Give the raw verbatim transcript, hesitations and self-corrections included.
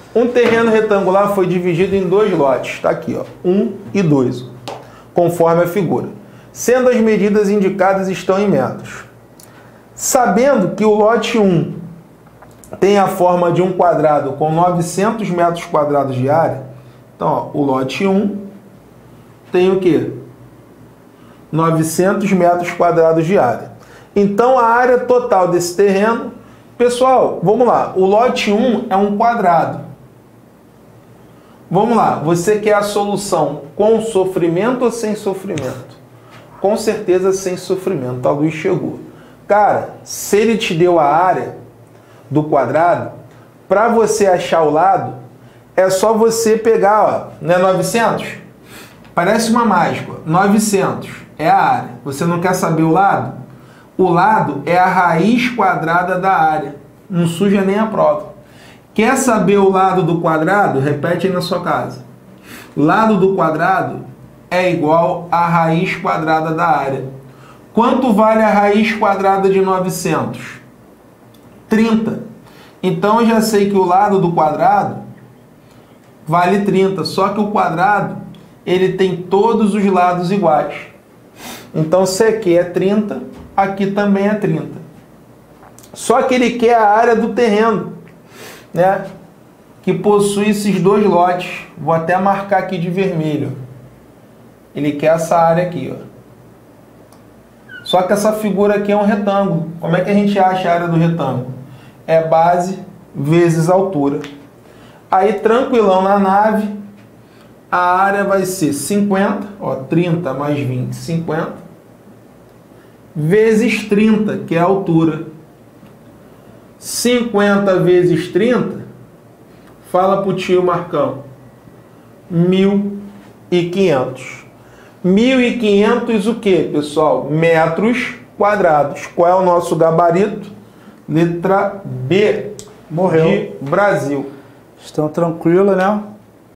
Um terreno retangular foi dividido em dois lotes. Está aqui, ó, um e dois, conforme a figura. Sendo as medidas indicadas estão em metros. Sabendo que o lote um tem a forma de um quadrado com novecentos metros quadrados de área, então, ó, o lote um tem o quê? novecentos metros quadrados de área. Então, a área total desse terreno... Pessoal, vamos lá. O lote um é um quadrado. Vamos lá. Você quer a solução com sofrimento ou sem sofrimento? Com certeza sem sofrimento. A luz chegou. Cara, se ele te deu a área do quadrado, para você achar o lado, é só você pegar, ó, não é novecentos? Parece uma mágica. novecentos é a área. Você não quer saber o lado? O lado é a raiz quadrada da área. Não suja nem a prova. Quer saber o lado do quadrado? Repete aí na sua casa. Lado do quadrado é igual à raiz quadrada da área. Quanto vale a raiz quadrada de novecentos? trinta. Então eu já sei que o lado do quadrado vale trinta. Só que o quadrado, ele tem todos os lados iguais. Então se aqui é trinta, aqui também é trinta. Só que ele quer a área do terreno, né, que possui esses dois lotes. Vou até marcar aqui de vermelho. Ele quer essa área aqui, ó. Só que essa figura aqui é um retângulo. Como é que a gente acha a área do retângulo? É base vezes altura. Aí, tranquilão na nave, a área vai ser cinquenta, ó, trinta mais vinte, cinquenta, vezes trinta, que é a altura. cinquenta vezes trinta, fala pro tio Marcão, mil e quinhentos. mil e quinhentos o que, pessoal? Metros quadrados. Qual é o nosso gabarito? Letra B. Morreu. De Brasil. Estão tranquilos, né?